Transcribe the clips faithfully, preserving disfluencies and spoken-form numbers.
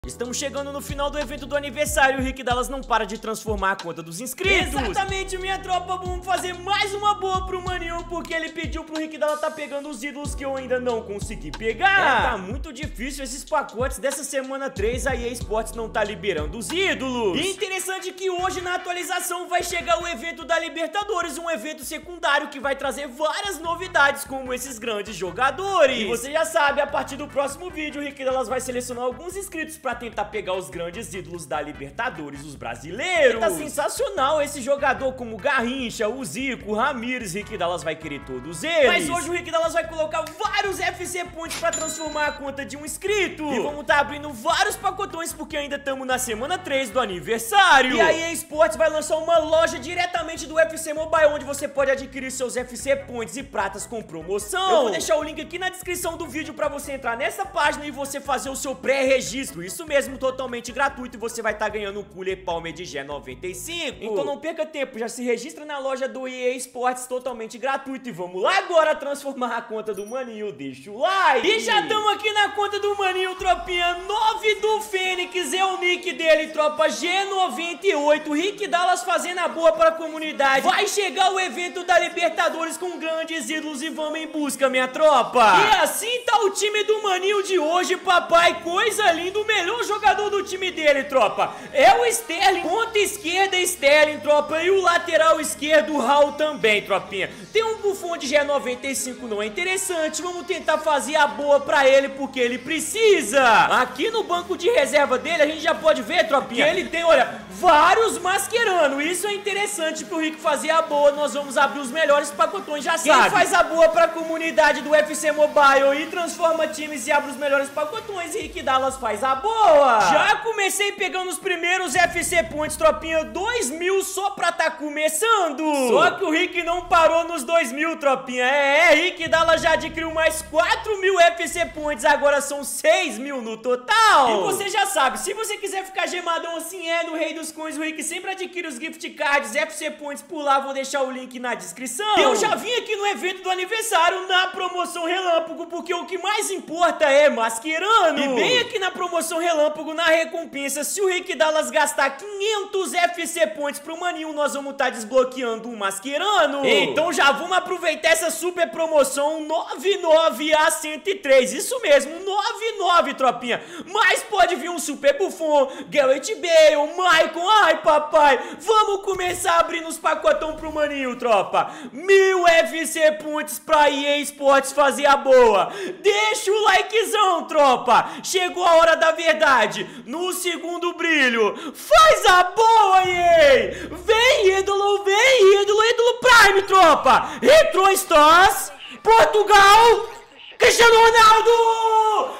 Estamos chegando no final do evento do aniversário e o Rick Dallas não para de transformar a conta dos inscritos. Exatamente, minha tropa, vamos fazer mais uma boa pro Maninho, porque ele pediu pro Rick Dallas tá pegando os ídolos que eu ainda não consegui pegar. É, tá muito difícil esses pacotes dessa semana três, a E A Sports não tá liberando os ídolos. E interessante que hoje na atualização vai chegar o evento da Libertadores, um evento secundário que vai trazer várias novidades como esses grandes jogadores. E você já sabe, a partir do próximo vídeo o Rick Dallas vai selecionar alguns inscritos pra tentar pegar os grandes ídolos da Libertadores, os brasileiros. E tá sensacional esse jogador como Garrincha, o Zico, o Ramires, Rick Dallas vai querer todos eles. Mas hoje o Rick Dallas vai colocar vários F C Points pra transformar a conta de um inscrito. E vamos tá abrindo vários pacotões porque ainda estamos na semana três do aniversário. E a E A Sports vai lançar uma loja diretamente do F C Mobile, onde você pode adquirir seus F C Points e pratas com promoção. Eu vou deixar o link aqui na descrição do vídeo pra você entrar nessa página e você fazer o seu pré-registro. Isso mesmo, totalmente gratuito, e você vai estar tá ganhando um Cooler Palmer de G noventa e cinco. Então não perca tempo, já se registra na loja do E A Sports totalmente gratuito e vamos lá agora transformar a conta do Maninho. Deixa o like. E já estamos aqui na conta do Maninho, tropinha. nove do Fênix é o nick dele, tropa. G noventa e oito, Rick Dallas fazendo a boa para a comunidade. Vai chegar o evento da Libertadores com grandes ídolos e vamos em busca, minha tropa. E assim tá o time do Maninho de hoje, papai. Coisa linda, o melhor jogador do time dele, tropa, é o Sterling. Ponta esquerda, Sterling, tropa. E o lateral esquerdo, Raul também, tropinha. Tem um Buffon de G noventa e cinco, não é interessante. Vamos tentar fazer a boa pra ele, porque ele precisa. Aqui no banco de reserva dele, a gente já pode ver, tropinha, que ele tem, olha, vários Mascherano. Isso é interessante pro Rick fazer a boa. Nós vamos abrir os melhores pacotões, já sabe. Quem faz a boa pra comunidade do F C Mobile e transforma times e abre os melhores pacotões, Rick Dallas faz a boa. Já comecei pegando os primeiros F C Points, tropinha, dois mil só pra tá começando. Só que o Rick não parou nos dois mil, tropinha. É, é, Rick Dallas já adquiriu mais quatro mil F C Points, agora são seis mil no total. E você já sabe, se você quiser ficar gemadão assim, é, no Rei dos Coins, o Rick sempre adquire os gift cards, F C Points por lá, vou deixar o link na descrição. Eu já vim aqui no evento do aniversário, na promoção Relâmpago, porque o que mais importa é Mascherano. E bem aqui na promoção Relâmpago, na recompensa, se o Rick Dallas gastar quinhentos F C Points pro Maninho, nós vamos estar tá desbloqueando um Mascherano. Então já vamos aproveitar essa super promoção noventa e nove a cento e três. Isso mesmo, noventa e nove, tropinha. Mas pode vir um Super Buffon, Gareth Bale, Maicon. Ai, papai, vamos começar abrindo os pacotão pro Maninho, tropa. Mil F C Points pra E A Sports fazer a boa. Deixa o likezão, tropa. Chegou a hora da verdade. No segundo brilho, faz a boa, E A! Vem, ídolo, vem, ídolo, ídolo Prime, tropa! Retro Stars, Portugal, Cristiano Ronaldo!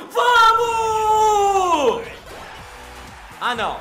Vamos! Ah, não.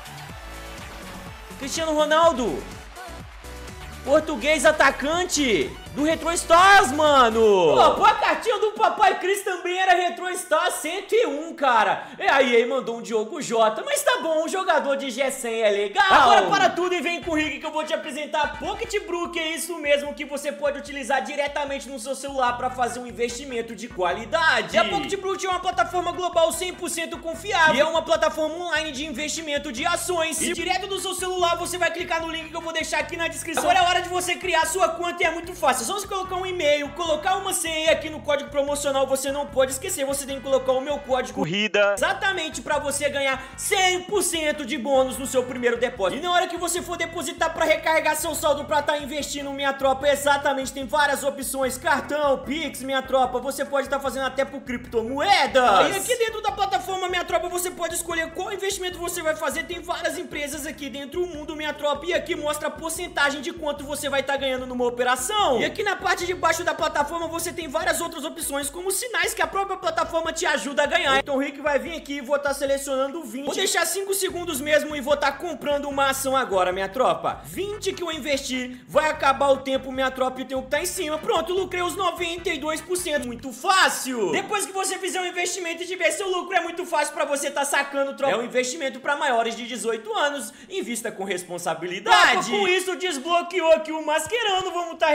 Cristiano Ronaldo, português atacante do Retro Stars, mano. Pô, a cartinha do Papai Cris também era Retro Stars cento e um, cara. E aí, mandou um Diogo Jota, mas tá bom, um jogador de G cem é legal. Agora para tudo e vem com o Rick que eu vou te apresentar a Pocket Brew, que é isso mesmo que você pode utilizar diretamente no seu celular para fazer um investimento de qualidade. E a Pocket Brew é uma plataforma global cem por cento confiável e é uma plataforma online de investimento de ações. E direto do seu celular você vai clicar no link que eu vou deixar aqui na descrição. Agora é hora de você criar a sua conta e é muito fácil. É só você colocar um e-mail, colocar uma senha e aqui no código promocional você não pode esquecer, você tem que colocar o meu código corrida exatamente pra você ganhar cem por cento de bônus no seu primeiro depósito. E na hora que você for depositar pra recarregar seu saldo pra tá investindo, minha tropa, exatamente, tem várias opções, cartão, Pix, minha tropa, você pode estar tá fazendo até por criptomoedas. E aqui dentro da plataforma, minha tropa, você pode escolher qual investimento você vai fazer, tem várias empresas aqui dentro do mundo, minha tropa, e aqui mostra a porcentagem de quanto você vai estar tá ganhando numa operação. E aqui na parte de baixo da plataforma você tem várias outras opções, como sinais que a própria plataforma te ajuda a ganhar. Então o Rick vai vir aqui e vou estar tá selecionando vinte. Vou deixar cinco segundos mesmo e vou estar tá comprando uma ação agora, minha tropa. vinte que eu investir, vai acabar o tempo, minha tropa, e o tempo que tá em cima. Pronto, lucrei os noventa e dois por cento. Muito fácil. Depois que você fizer um investimento e tiver seu lucro, é muito fácil pra você tá sacando, tropa. É um investimento pra maiores de dezoito anos. Invista com responsabilidade. Tropa, com isso desbloqueou aqui o Mascherano. Vamos tá resgatando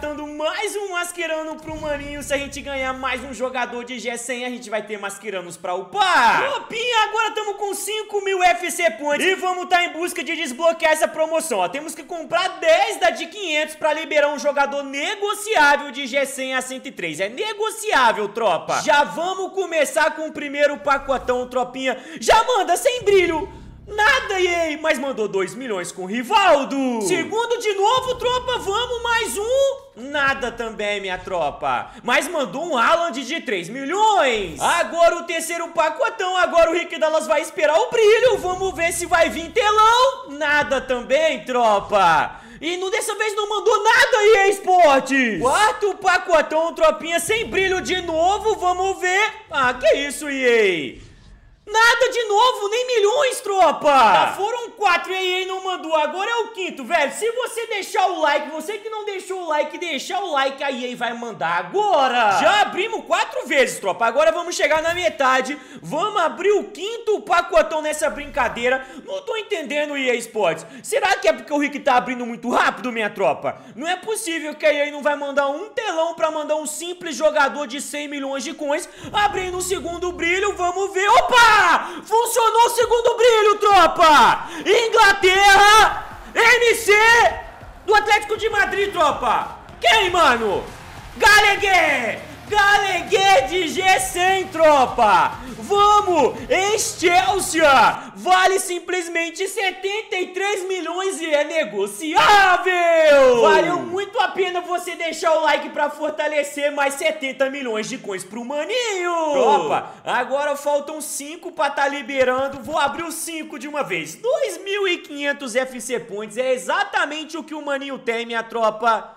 gastando mais um mascherano pro maninho. Se a gente ganhar mais um jogador de G cem, a gente vai ter mascheranos pra upar. Tropinha, agora estamos com cinco mil F C Points e vamos estar tá em busca de desbloquear essa promoção, ó. Temos que comprar dez da de quinhentos pra liberar um jogador negociável de G cem a cento e três. É negociável, tropa. Já vamos começar com o primeiro pacotão, tropinha. Já manda sem brilho. Nada, E A, mas mandou dois milhões com o Rivaldo. Segundo de novo, tropa, vamos mais um. Nada também, minha tropa. Mas mandou um Haaland de três milhões. Agora o terceiro pacotão, agora o Rick Dallas vai esperar o brilho. Vamos ver se vai vir telão. Nada também, tropa. E no, dessa vez não mandou nada, E A Sports. Quarto pacotão, tropinha, sem brilho de novo, vamos ver. Ah, que isso, E A? Nada de novo, nem milhões, tropa! Já foram quatro e a E A não mandou, agora é o quinto, velho. Se você deixar o like, você que não deixou o like, deixar o like, a E A vai mandar agora. Já abrimos quatro vezes, tropa, agora vamos chegar na metade. Vamos abrir o quinto pacotão nessa brincadeira. Não tô entendendo, E A Sports. Será que é porque o Rick tá abrindo muito rápido, minha tropa? Não é possível que a E A não vai mandar um telão pra mandar um simples jogador de cem milhões de coins. Abrindo o segundo brilho, vamos ver. Opa! Funcionou o segundo brilho, tropa! Inglaterra! M C do Atlético de Madrid, tropa! Quem, mano? Gallagher! Gallagher de G cem, tropa! Vamos! Ex-Chelsea! Vale simplesmente setenta e três milhões e é negociável! Valeu muito a pena você deixar o like pra fortalecer mais setenta milhões de coins pro maninho! Tropa, agora faltam cinco pra tá liberando. Vou abrir os cinco de uma vez. dois mil e quinhentos F C Points é exatamente o que o maninho tem, minha tropa.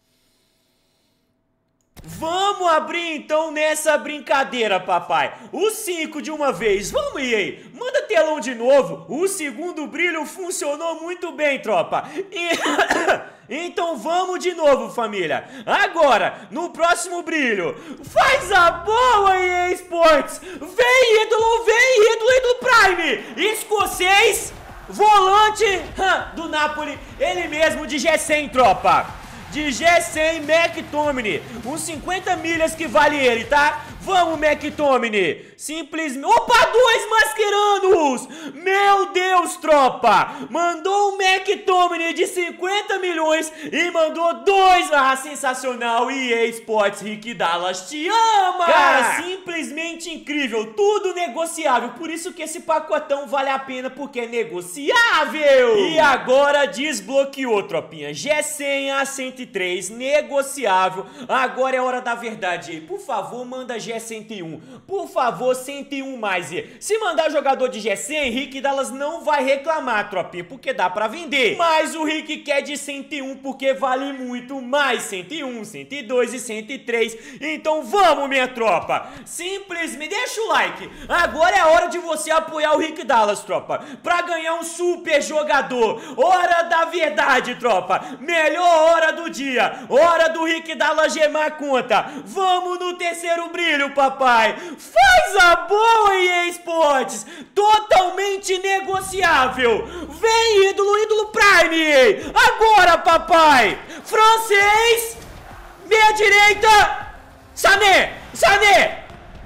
Vamos abrir então nessa brincadeira, papai. Os cinco de uma vez. Vamos, E A. Manda telão de novo. O segundo brilho funcionou muito bem, tropa. E... então vamos de novo, família. Agora, no próximo brilho. Faz a boa, E A Sports. Vem, ídolo, vem, ídolo, ídolo Prime. Escocês, volante do Napoli. Ele mesmo de G cem, tropa. De G cem, McTominay. Uns cinquenta milhas que vale ele, tá? Vamos, McTominay. Simplesmente... Opa, dois masqueranos! Meu Deus, tropa! Mandou um McTominay de cinquenta milhões e mandou dois... Ah, sensacional! E A Sports, Rick Dallas te ama! Cara, simplesmente incrível. Tudo negociável. Por isso que esse pacotão vale a pena, porque é negociável! E agora desbloqueou, tropinha. G cem a cento e três, negociável. Agora é hora da verdade. Por favor, manda G cento e um. Por favor, cento e um mais. Se mandar jogador de G cem, Rick Dallas não vai reclamar, tropinha, porque dá pra vender. Mas o Rick quer de cento e um porque vale muito mais. cento e um, cento e dois e cento e três. Então vamos, minha tropa. Simplesmente deixa o like. Agora é hora de você apoiar o Rick Dallas, tropa, pra ganhar um super jogador. Hora da verdade, tropa. Melhor hora do dia. Hora do Rick Dallas gemar a conta. Vamos no terceiro brilho, papai. Faz a boa, E A Sports. Totalmente negociável. Vem, ídolo, ídolo Prime, E A. Agora, papai. Francês. Meia direita. Sané. Sané.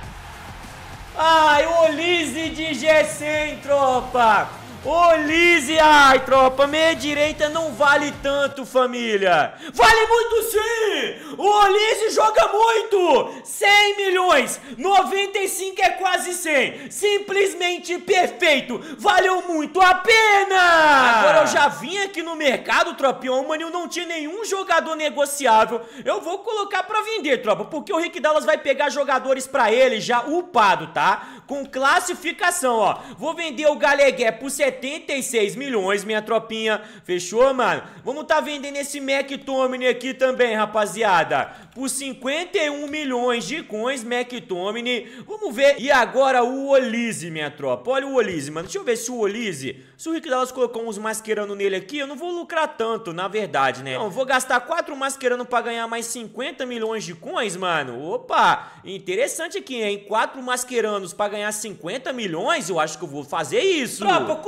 Ai, Olise de G cem, tropa. Olise, ai, tropa, meia direita não vale tanto, família. Vale muito sim! O Olise joga muito! cem milhões, noventa e cinco é quase cem. Simplesmente perfeito, valeu muito a pena! Agora eu já vim aqui no mercado, tropinha, o Maninho não tinha nenhum jogador negociável. Eu vou colocar pra vender, tropa, porque o Rick Dallas vai pegar jogadores pra ele já upado, tá? Com classificação, ó. Vou vender o Gallagher por setenta e seis milhões, minha tropinha. Fechou, mano? Vamos tá vendendo esse McTominay aqui também, rapaziada. Por cinquenta e um milhões de coins, McTominay. Vamos ver. E agora o Olise, minha tropa. Olha o Olise, mano. Deixa eu ver se o Olise... Se o Rick Dallas colocar uns mascherano nele aqui, eu não vou lucrar tanto, na verdade, né? Não, vou gastar quatro mascherano pra ganhar mais cinquenta milhões de coins, mano. Opa, interessante aqui, hein? quatro mascheranos pra ganhar cinquenta milhões, eu acho que eu vou fazer isso. Tropa, como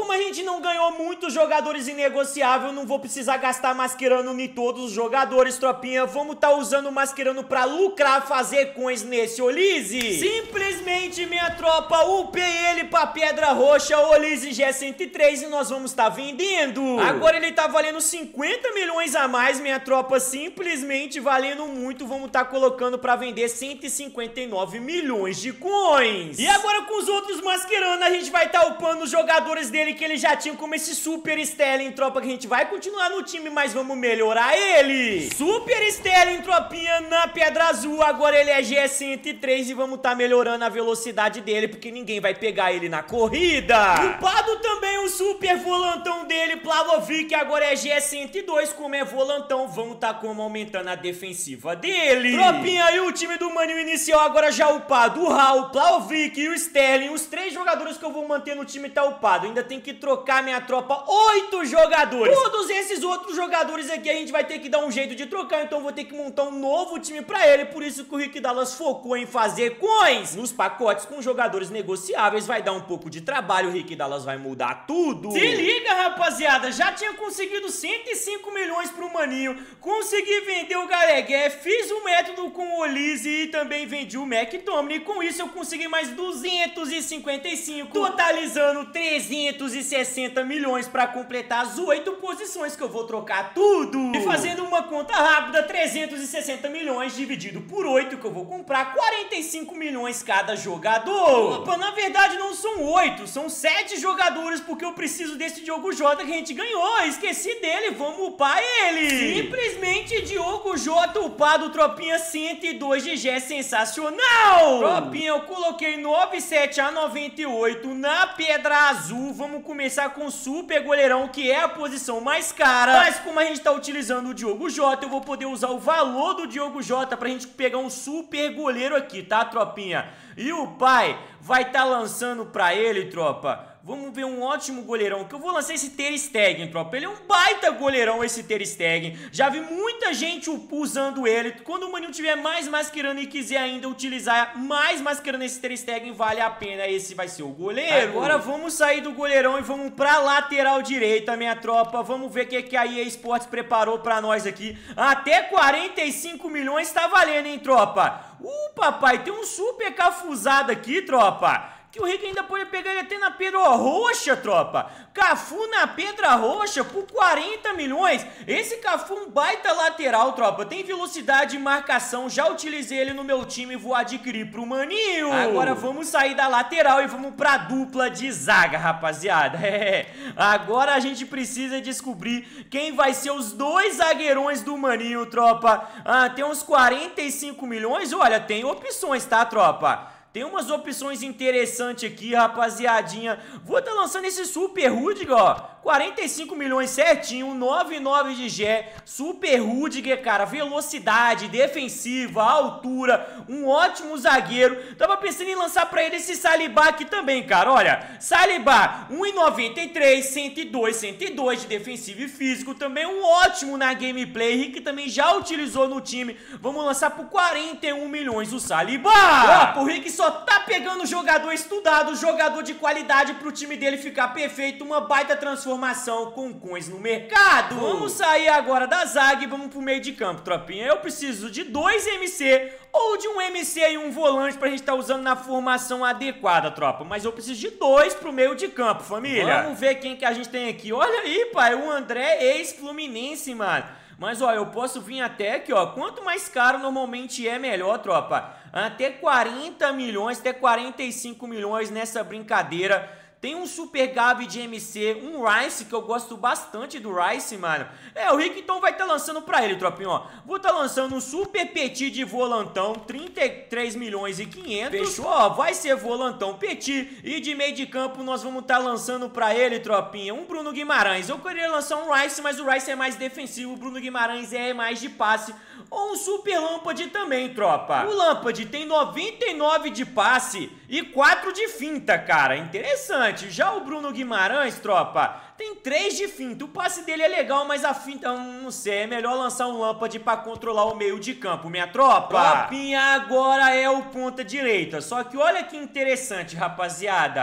como a gente não ganhou muitos jogadores inegociáveis, eu não vou precisar gastar mascherano em todos os jogadores, tropinha. Vamos tá usando o mascherano pra lucrar, fazer coins nesse Olise. Simplesmente, minha tropa, upei ele pra Pedra Roxa, Olise G cento e três, e nós vamos tá vendendo. Agora ele tá valendo cinquenta milhões a mais, minha tropa, simplesmente valendo muito. Vamos tá colocando pra vender cento e cinquenta e nove milhões de coins. E agora com os outros mascherano, a gente vai tá upando os jogadores dele que ele já tinha, como esse Super Sterling, tropa, que a gente vai continuar no time, mas vamos melhorar ele. Super Sterling, tropinha, na Pedra Azul, agora ele é G cento e três e vamos tá melhorando a velocidade dele, porque ninguém vai pegar ele na corrida. Upado também o super volantão dele, Plavovic, agora é G cento e dois, como é volantão, vamos tá como aumentando a defensiva dele. Tropinha, e o time do Maninho inicial agora já upado, o Raul, o Plavovic e o Sterling, os três jogadores que eu vou manter no time tá upado. Ainda tem que trocar, minha tropa, oito jogadores. Todos esses outros jogadores aqui a gente vai ter que dar um jeito de trocar, então vou ter que montar um novo time pra ele, por isso que o Rick Dallas focou em fazer coins nos pacotes com jogadores negociáveis. Vai dar um pouco de trabalho, o Rick Dallas vai mudar tudo. Se liga, rapaziada, já tinha conseguido cento e cinco milhões pro Maninho, consegui vender o Galegué, fiz o método com o Olise e também vendi o McTominay. Com isso eu consegui mais duzentos e cinquenta e cinco, totalizando trezentos e sessenta milhões pra completar as oito posições que eu vou trocar tudo. E fazendo uma conta rápida, trezentos e sessenta milhões dividido por oito, que eu vou comprar quarenta e cinco milhões cada jogador. Opa, na verdade não são oito, são sete jogadores, porque eu preciso desse Diogo Jota que a gente ganhou. Esqueci dele, vamos upar ele. Simplesmente Diogo Jota upado, tropinha, cento e dois de G, sensacional. Tropinha, eu coloquei noventa e sete a noventa e oito na Pedra Azul. Vamos começar com o super goleirão, que é a posição mais cara, mas como a gente tá utilizando o Diogo Jota, eu vou poder usar o valor do Diogo Jota pra gente pegar um super goleiro aqui, tá, tropinha? E o pai vai tá lançando pra ele, tropa, vamos ver um ótimo goleirão, que eu vou lançar esse Ter Stegen, tropa. Ele é um baita goleirão, esse Ter Stegen. Já vi muita gente usando ele. Quando o Maninho tiver mais mascherano e quiser ainda utilizar mais mascherano nesse Ter Stegen, vale a pena. Esse vai ser o goleiro. Agora vamos sair do goleirão e vamos pra lateral direita, minha tropa. Vamos ver o que, que a E A Sports preparou pra nós aqui. Até quarenta e cinco milhões tá valendo, hein, tropa? Uh, papai, tem um super cafuzado aqui, tropa, que o Rick ainda pode pegar ele até na Pedra Roxa, tropa. Cafu na Pedra Roxa por quarenta milhões. Esse Cafu um baita lateral, tropa. Tem velocidade e marcação. Já utilizei ele no meu time e vou adquirir pro Maninho. Agora vamos sair da lateral e vamos pra dupla de zaga, rapaziada. É. Agora a gente precisa descobrir quem vai ser os dois zagueirões do Maninho, tropa. Ah, tem uns quarenta e cinco milhões. Olha, tem opções, tá, tropa? Tem umas opções interessantes aqui, rapaziadinha. Vou estar tá lançando esse Super Rudiger, ó. quarenta e cinco milhões certinho, noventa e nove de G. Super Rudiger, cara. Velocidade, defensiva, altura. Um ótimo zagueiro. Tava pensando em lançar pra ele esse Saliba aqui também, cara. Olha, Saliba, um e noventa e três, cento e dois, cento e dois de defensivo e físico. Também um ótimo na gameplay. Rick também já utilizou no time. Vamos lançar por quarenta e um milhões o Saliba. Ó, o Rick só tá pegando jogador estudado, jogador de qualidade pro time dele ficar perfeito, uma baita transformação com coins no mercado. Vamos sair agora da zaga e vamos pro meio de campo, tropinha. Eu preciso de dois M C ou de um M C e um volante pra gente tá usando na formação adequada, tropa. Mas eu preciso de dois pro meio de campo, família. Vamos ver quem que a gente tem aqui. Olha aí, pai, o André, ex-Fluminense, mano. Mas, ó, eu posso vir até aqui, ó. Quanto mais caro normalmente é, melhor, tropa. Até quarenta milhões, até quarenta e cinco milhões nessa brincadeira. Tem um Super Gavi de M C, um Rice, que eu gosto bastante do Rice, mano. É, o Rick então vai estar tá lançando pra ele, tropinho, ó. Vou estar tá lançando um Super Petit de volantão, trinta e três milhões e quinhentos. Fechou, ó, vai ser volantão Petit. E de meio de campo nós vamos estar tá lançando pra ele, tropinha, um Bruno Guimarães. Eu queria lançar um Rice, mas o Rice é mais defensivo, o Bruno Guimarães é mais de passe. Ou um Super Lampard também, tropa. O Lampard tem noventa e nove de passe e quatro de finta, cara. Interessante. Já o Bruno Guimarães, tropa, tem três de finta. O passe dele é legal, mas a finta, não sei, é melhor lançar um Lampard pra controlar o meio de campo, minha tropa. Tropinha agora é o ponta direita. Só que olha que interessante, rapaziada.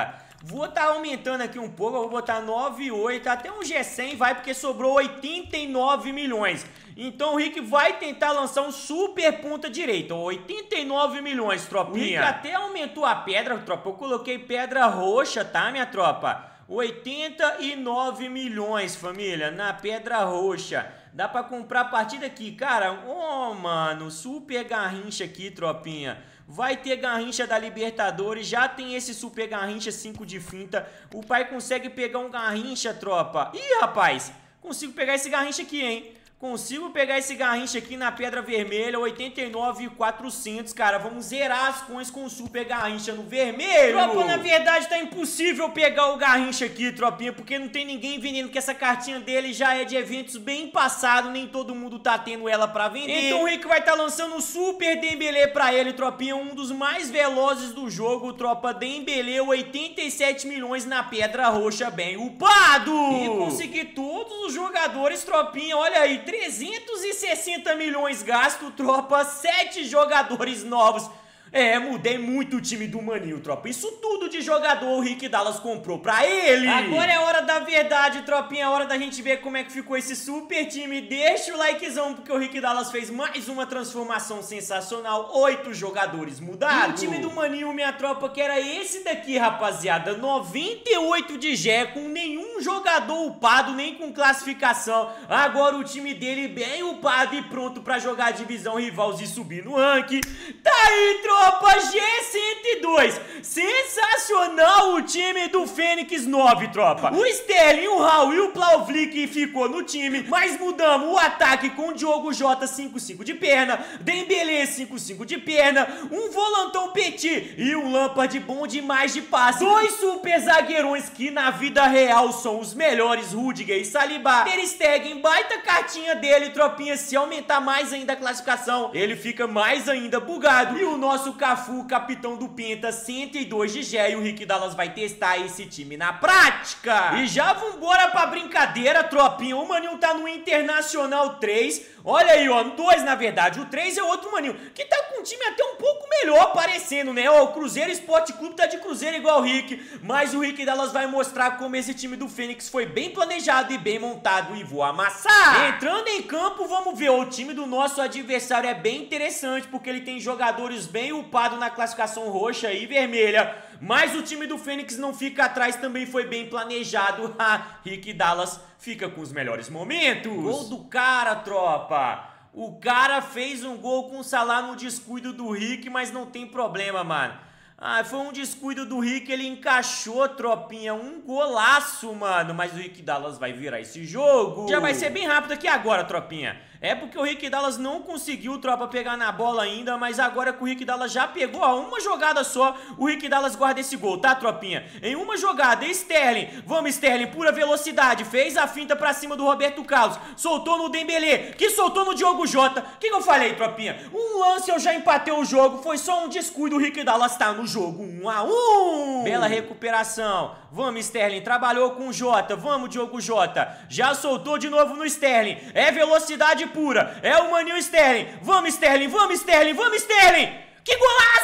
Vou estar aumentando aqui um pouco, eu vou botar nove e oito, até um G cem vai, porque sobrou oitenta e nove milhões. Então o Rick vai tentar lançar um super ponta direita, oitenta e nove milhões, tropinha. O Rick até aumentou a pedra, tropa, eu coloquei pedra roxa, tá, minha tropa? oitenta e nove milhões, família, na pedra roxa. Dá pra comprar a partir daqui, cara. Oh, mano, super garrincha aqui, tropinha. Vai ter garrincha da Libertadores, já tem esse super garrincha cinco de finta. O pai consegue pegar um garrincha, tropa. Ih, rapaz, consigo pegar esse garrincha aqui, hein? Consigo pegar esse garrincha aqui na pedra vermelha, oitenta e nove mil e quatrocentos, cara. Vamos zerar as coins com o super garrincha no vermelho. Tropa, na verdade tá impossível pegar o garrincha aqui, tropinha, porque não tem ninguém vendendo, que essa cartinha dele já é de eventos bem passado, nem todo mundo tá tendo ela pra vender. Então o Rick vai tá lançando o super Dembélé pra ele, tropinha, um dos mais velozes do jogo, tropa. Dembélé, oitenta e sete milhões na pedra roxa, bem upado. E conseguir todos os jogadores, tropinha, olha aí, trezentos e sessenta milhões gasto, tropa, sete jogadores novos. É, mudei muito o time do Maninho, tropa. Isso tudo de jogador o Rick Dallas comprou pra ele. Agora é hora da verdade, tropinha. É hora da gente ver como é que ficou esse super time. Deixa o likezão, porque o Rick Dallas fez mais uma transformação sensacional. Oito jogadores mudaram. E o time do Maninho, minha tropa, que era esse daqui, rapaziada. noventa e oito de G, com nenhum jogador upado, nem com classificação. Agora o time dele bem upado e pronto pra jogar a divisão rivals e subir no ranking. Tá aí, tropa. Tropa, G cento e dois, sensacional o time do Fênix nove, tropa. O Sterling, o Raul e o Plavlik ficou no time, mas mudamos o ataque com o Diogo Jota cinco cinco de perna, Dembélé cinco cinco de perna, um volantão Petit e um Lampard bom demais de passe. Dois super zagueirões que na vida real são os melhores, Rudiger e Saliba. Ter Stegen, baita cartinha dele, tropinha, se aumentar mais ainda a classificação, ele fica mais ainda bugado. E o nosso Cafu, capitão do Penta, cento e dois de G, e o Rick Dallas vai testar esse time na prática. E já vambora pra brincadeira, tropinha. O Maninho tá no Internacional três. Olha aí, ó, dois na verdade. O três é outro Maninho, que tá com um time até um pouco melhor parecendo, né? Ó, o Cruzeiro Esporte Clube tá de Cruzeiro igual o Rick, mas o Rick Dallas vai mostrar como esse time do Fênix foi bem planejado e bem montado, e vou amassar. Entrando em campo, vamos ver. O time do nosso adversário é bem interessante, porque ele tem jogadores bem upado na classificação roxa e vermelha, mas o time do Fênix não fica atrás, também foi bem planejado. Ha, Rick Dallas fica com os melhores momentos. Gol do cara, tropa. O cara fez um gol com o Salah no descuido do Rick, mas não tem problema, mano. Ah, foi um descuido do Rick, ele encaixou, tropinha, um golaço, mano. Mas o Rick Dallas vai virar esse jogo. Já vai ser bem rápido aqui agora, tropinha. É porque o Rick Dallas não conseguiu, tropa, pegar na bola ainda, mas agora que o Rick Dallas já pegou, ó, uma jogada só, o Rick Dallas guarda esse gol, tá, tropinha? Em uma jogada, Sterling, vamos Sterling, pura velocidade, fez a finta pra cima do Roberto Carlos, soltou no Dembélé, que soltou no Diogo Jota. O que que eu falei, tropinha? Um lance eu já empatei o jogo, foi só um descuido, o Rick Dallas tá no jogo um a um. Bela recuperação, vamos Sterling, trabalhou com o Jota, vamos Diogo Jota, já soltou de novo no Sterling, é velocidade pura, é o Maninho Sterling, vamos Sterling, vamos Sterling, vamos Sterling, que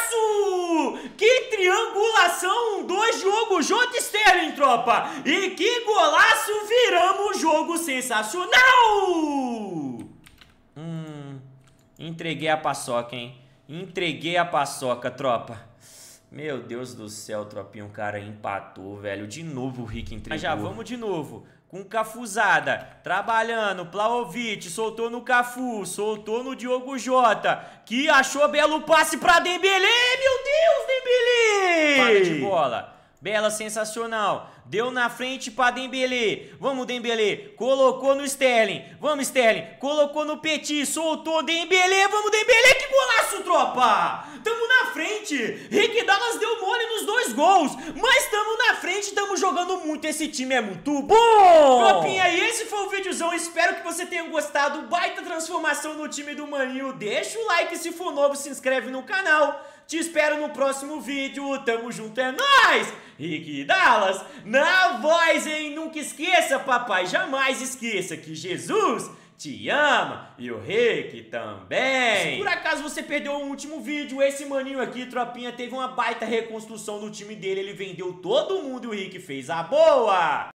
golaço, que triangulação, um, dois, Diogo Jota e Sterling, tropa, e que golaço, viramos o jogo, sensacional. Hum, entreguei a paçoca, hein, entreguei a paçoca, tropa. Meu Deus do céu, tropinha, o cara empatou, velho, de novo o Rick entregou. Mas já vamos de novo. Com Cafuzada, trabalhando, Vlahovic, soltou no Cafu, soltou no Diogo Jota, que achou belo passe pra Dembélé, meu Deus, Dembélé! Para de bola, bela, sensacional, deu na frente pra Dembélé, vamos Dembélé, colocou no Sterling, vamos Sterling, colocou no Petit, soltou Dembélé, vamos Dembélé, que golaço, tropa! Tamo na frente, Rick Dallas deu mole nos dois gols, mas tamo na frente, tamo jogando muito, esse time é muito bom! Tropinha, e esse foi o videozão, espero que você tenha gostado, baita transformação no time do Maninho, deixa o like se for novo, se inscreve no canal, Te espero no próximo vídeo. Tamo junto, é nóis! Rick Dallas na voz, hein? Nunca esqueça, papai, jamais esqueça que Jesus te ama e o Rick também. Se por acaso você perdeu o último vídeo, esse maninho aqui, tropinha, teve uma baita reconstrução do time dele. Ele vendeu todo mundo e o Rick fez a boa.